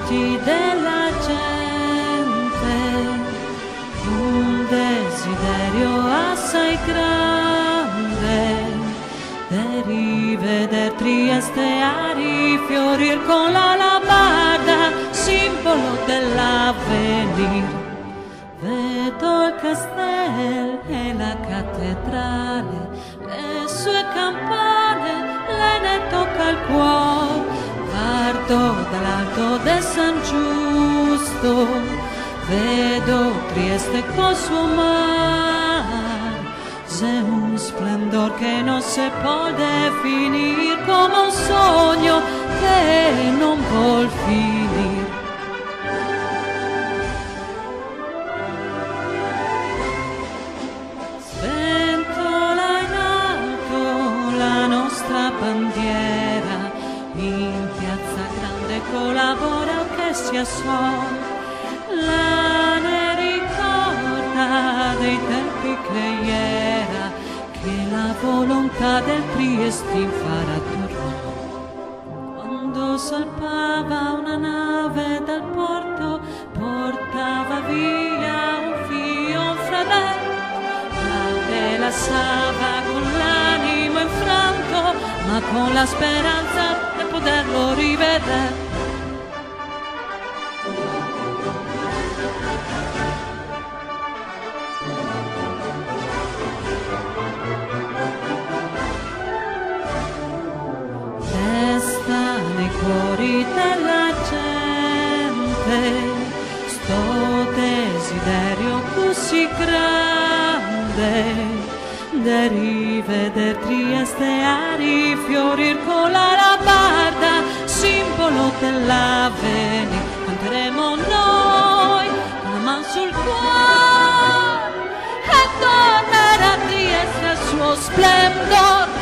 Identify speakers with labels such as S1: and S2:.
S1: occhi della gente, un desiderio assai grande di riveder Trieste a rifiorir con l'alabarda, simbolo dell'avvenir. Vedo il castello e la cattedrale, le sue campane, le ne tocca il cuore. Guardo dall'alto del San Giusto, vedo Trieste col suo mar. C'è un splendor che non si può definire, come un sogno che non vuol finire. Sventola in alto la nostra bandiera, in piazza grande collabora che sia sol. La ne ricorda dei tempi che era, che la volontà del Triestin farà tornare. Quando salpava una nave dal porto, portava via un figlio, un fratello, e la lasciava con l'animo infranto, ma con la speranza di poterlo rivedere. Resta nei cuori della gente sto desiderio così grande di riveder Trieste a rifiorir con l'alabarda, simbolo dell'avvenir. Canteremo noi con la mano sul cuore e tornerà Trieste al suo splendore.